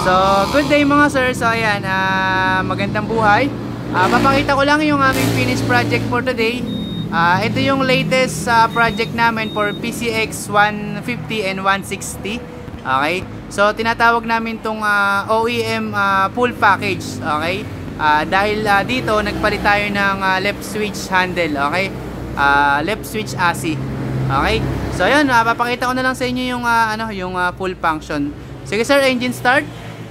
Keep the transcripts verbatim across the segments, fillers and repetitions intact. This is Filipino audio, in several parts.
So, good day mga sir. So, ayan, uh, magandang buhay. Uh, papakita ko lang yung aming finished project for today. Uh, ito yung latest uh, project namin for P C X one fifty and one sixty. Okay? So, tinatawag namin tong uh, O E M uh, full package. Okay? Uh, dahil uh, dito, nagpalit tayo ng uh, left switch handle. Okay? Uh, left switch A C. Okay? So, ayun, uh, papakita ko na lang sa inyo yung, uh, ano, yung uh, full function. Sige sir, engine start.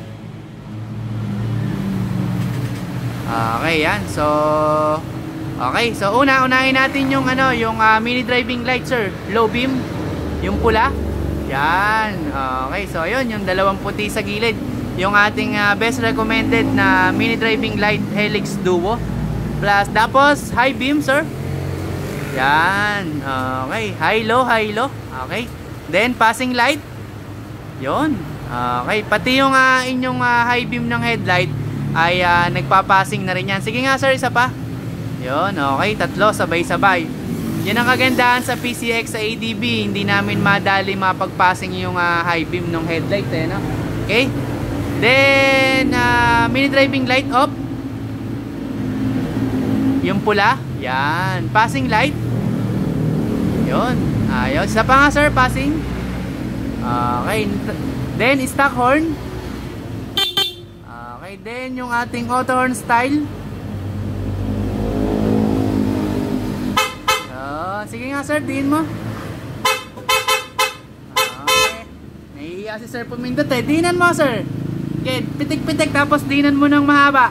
Okay, yan. So, okay. So, una, unahin natin yung ano, yung uh, mini driving light, sir. Low beam, yung pula. Yan. Okay. So, ayun, yung dalawang puti sa gilid. Yung ating uh, best recommended na mini driving light Helix Duo. Plus, tapos, high beam, sir. Yan. Okay. High low, high low. Okay. Then, passing light. Yon. Okay. Pati yung uh, inyong uh, high beam ng headlight ay uh, nagpapassing na rin yan. Sige nga sir, isa pa. Yun, okay, tatlo, sabay-sabay. Yan ang kagandahan sa P C X sa A D B. Hindi namin madali mapagpassing yung uh, high beam ng headlight eh, no? Okay. Then uh, mini driving light off. Yung pula. Yan, passing light. Yun, ayos. Isa pa nga sir, passing. Okay. Then stock horn. Okay, then yung ating auto horn style. Uh, sige nga sir, diin mo. Okay. Nahihiya si sir pumindot eh. Diinan mo sir. Okay, pitik-pitik tapos diinan mo ng mahaba.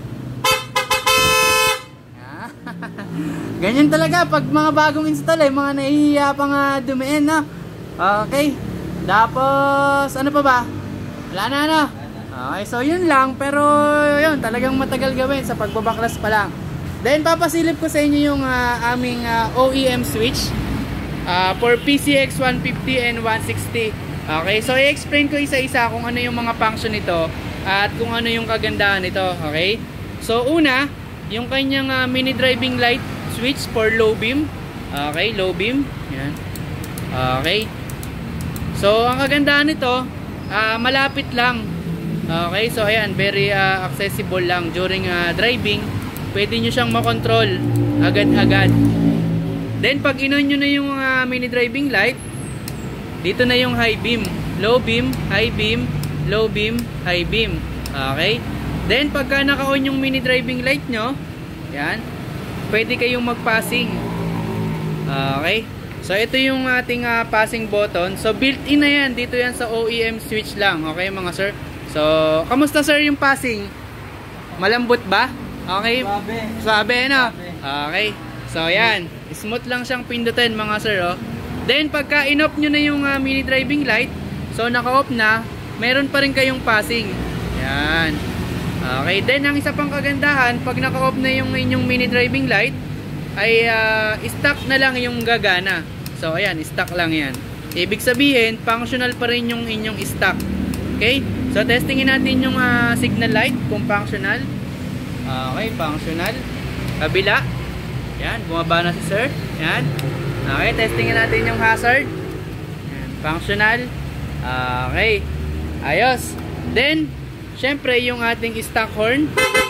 Ganyan talaga pag mga bagong install eh. Mga nahihiya pa nga dumiin, no? Okay. Tapos, ano pa ba? Wala na, no? Okay, so yun lang, pero yun, talagang matagal gawin sa pagbabaklas pa lang. Then papasilip ko sa inyo yung uh, aming uh, O E M switch uh, for P C X one fifty and one sixty. Okay, so i-explain ko isa-isa kung ano yung mga function nito at kung ano yung kagandahan nito. Okay, so una, yung kanyang uh, mini driving light switch for low beam. Okay, low beam. Yan. Okay, so ang kagandahan nito, uh, malapit lang. Okay, so ayan, very uh, accessible lang during uh, driving. Pwede nyo siyang makontrol agad-agad. Then pag inon nyo na yung uh, mini driving light, dito na yung high beam, low beam, high beam, low beam, high beam. Okay, then pagka naka-on yung mini driving light nyo, yan, pwede kayong mag-passing. Okay, so ito yung ating uh, passing button. So built-in na yan, dito yan sa O E M switch lang. Okay mga sir. So, kamusta sir yung passing? Malambot ba? Okay? Swabe. Swabe, no? Swabe. Okay. So, yan. Smooth lang siyang pindutin mga sir, oh. Then, pagka in-off nyo na yung uh, mini driving light, so naka-off na, meron pa rin kayong passing. Yan. Okay. Then, ang isa pang kagandahan, pag naka-off na yung inyong mini driving light, ay uh, stock na lang yung gagana. So, ayan. Stock lang yan. Ibig sabihin, functional pa rin yung inyong stock. Okay? So, testingin natin yung uh, signal light kung functional. Okay, functional. Kabila. Yan, bumaba na si sir. Yan. Okay, testingin natin yung hazard. Yan, functional. Okay. Ayos. Then, syempre, yung ating stock horn.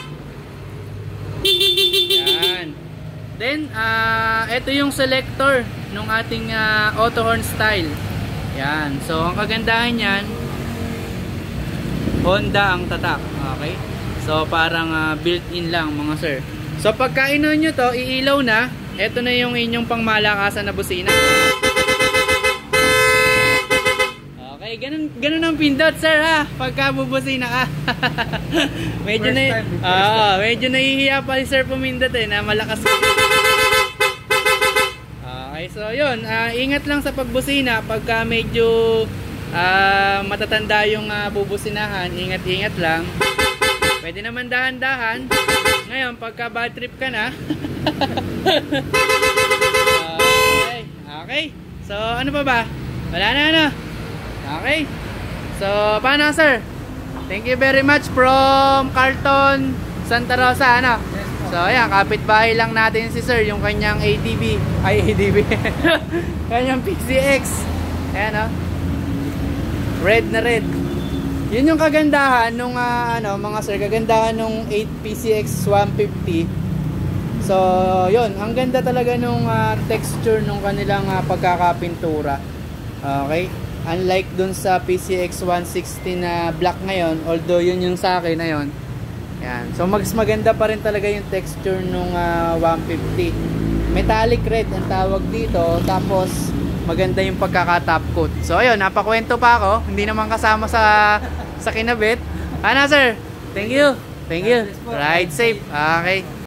Yan. Then, uh, ito yung selector ng ating uh, auto horn style. Yan. So, ang kagandahan yan, Honda ang tatak. Okay? So parang uh, built-in lang mga sir. So pagka inon nyo to, iilaw na. Ito na yung inyong pangmalakasan na busina. Okay, ganun, ganun ang pindot sir ha. Pagka bubusina ka. medyo na uh, medyo nahihiya pa si sir pumindot eh na malakas. Okay, so yun, uh, ingat lang sa pagbusina pagka medyo Uh, matatanda yung uh, bubusinahan, ingat-ingat lang. Pwede naman dahan-dahan. Ngayon, pagka bad trip ka na. Okay. Okay. So, ano pa ba? Wala na, ano? Okay. So, paano, sir? Thank you very much from Carlton, Santa Rosa, ano? So, ayan, kapitbahay lang natin si sir, yung kanyang A D B. Ay, A D B. Kanyang P C X. Ayan, oh. Red na red. Yun yung kagandahan nung uh, ano, mga sir, kagandahan nung eight P C X one fifty. So, yun, ang ganda talaga nung uh, texture nung kanilang uh, pagkakapintura. Okay? Unlike dun sa P C X one sixty na black ngayon, although yun yung sa akin na yun. Yan. So, mas maganda pa rin talaga yung texture nung uh, one fifty. Metallic red ang tawag dito, tapos maganda yung pagkaka-top coat. So, ayun, napakwento pa ako. Hindi naman kasama sa sa kinabit. Ano, sir? Thank you. Thank you. Ride safe. Okay.